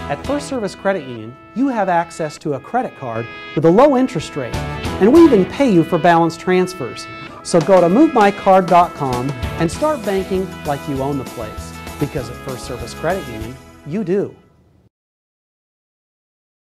At First Service Credit Union, you have access to a credit card with a low interest rate, and we even pay you for balance transfers. So go to MoveMyCard.com and start banking like you own the place, because at First Service Credit Union, you do.